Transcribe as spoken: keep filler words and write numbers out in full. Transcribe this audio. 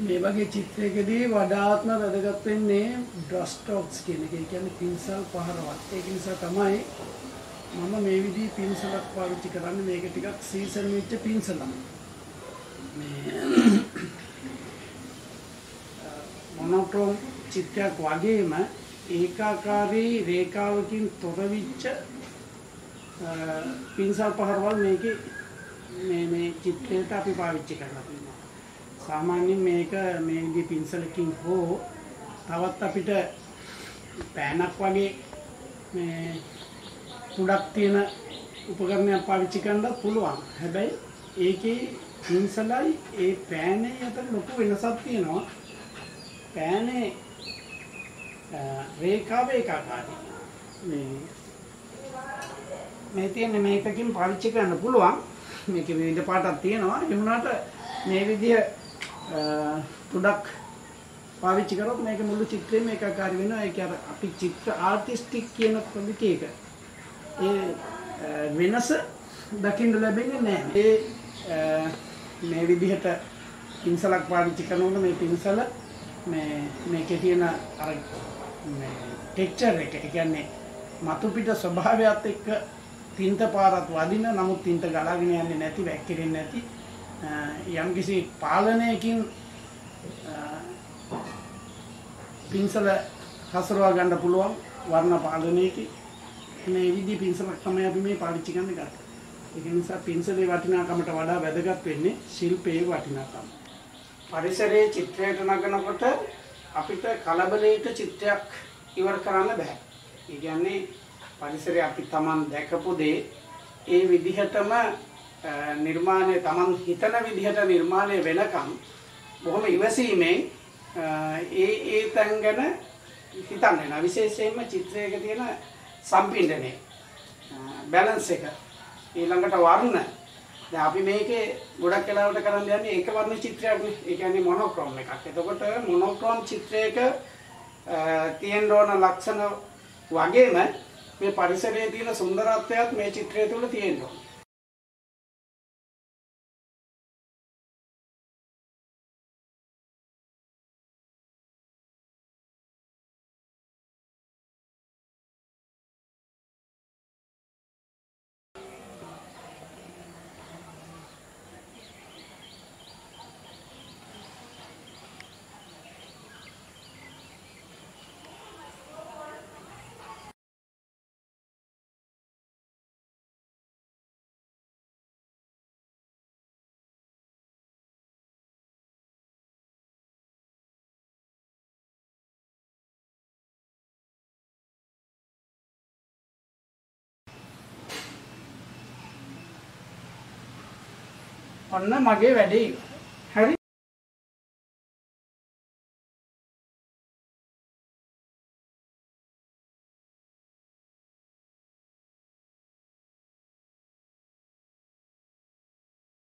මේ වගේ චිත්‍රයකදී වඩාත්ම වැදගත් වෙන්නේ බ්‍රෂ් ස්ට්‍රෝක්ස් කියන එක. ඒ කියන්නේ පින්සල් පහරවත්. ඒක නිසා තමයි මම මේ විදිහේ පින්සලක් පාවිච්චි කරන්නේ. මේක ටිකක් සීසන් වෙච්ච පින්සලක්. මේ මොනෝක්‍රෝම් චිත්‍රයක් වගේම ඒකාකාරී රේඛාවකින් තොර වෙච්ච පින්සල් පහරවල් මේකේ මේ මේ චිත්‍රයට අපි පාවිච්චි කරලා තියෙනවා. සාමාන්‍යයෙන් මේක මේ විදිහේ පින්සලකින් හෝ තවත් අපිට පෑනක් වගේ මේ තුඩක් තියෙන උපකරණයක් පාවිච්චි කරන්නත් පුළුවන්. හැබැයි ඒකේ පින්සලයි ඒ පෑනේ අතර ලොකු වෙනසක් තියෙනවා. පෑනේ රේඛාව ඒකාකාරයි. මේ මේ තියෙන මේකකින් පාවිච්චි කරන්න පුළුවන්. මේකේ විවිධ පාටක් තියෙනවා. ඒ වුණාට මේ විදිය තුඩක් පාවිච්චි කරොත් මේක මුළු චිත්‍රෙම ඒකාකාරී වෙනවා. ඒක අර අපි චිත්‍ර ආර්ටිස්ටික් කියන පොලිටික ඒ වෙනස දකින්න ලැබෙන්නේ නැහැ. ඒ මේ විදිහට පින්සලක් පාවිච්චි කරනකොට මේ පින්සල මේ මේකේ තියෙන අර මේ ටෙක්ස්චර් එක, ඒ කියන්නේ මතු පිට ස්වභාවයත් එක්ක තින්ත පාරත් වදින, නමුත් තින්ත ගලාගෙන යන්නේ නැති, වැක්කිරෙන්නේ නැති යම්කිසි පාලනයකින් පින්සල හසුරවා ගන්න පුළුවන් වර්ණ පාලනයකින්. මේ විදිහේ පින්සලක් තමයි අපි මේ පාවිච්චි කරන්න ගත්තේ. ඒක නිසා පින්සලේ වටිනාකමට වඩා වැදගත් වෙන්නේ ශිල්පයේ වටිනාකම. පරිසරයේ චිත්‍රයට නගනකොට අපිට කලබලයට චිත්‍රයක් ඉවර කරන්න බෑ. ඒ කියන්නේ පරිසරය අපි Taman දැකපු දේ ඒ විදිහටම නිර්මාණය Taman හිතන විදිහට නිර්මාණය වෙනකම් බොහොම ඉවසීමෙන් ඒ ඒ තැන් ගැන හිතන්න වෙනවා. විශේෂයෙන්ම චිත්‍රයක තියෙන සම්පින්ඩනය, බැලන්ස් එක, ඊළඟට වර්ණ. දැන් අපි මේකේ ගොඩක් වෙලාවට කරන් යන්නේ ඒක වර්ණ චිත්‍රයක් නේ. ඒ කියන්නේ මොනෝක්‍රෝම් එකක්. එතකොට මොනෝක්‍රෝම් චිත්‍රයක තියෙන ඕන ලක්ෂණ වගේම මේ පරිසරයේ තියෙන සුන්දරත්වයත් මේ චිත්‍රය තුළ තියෙනවා. ඔන්න මගේ වැඩේ.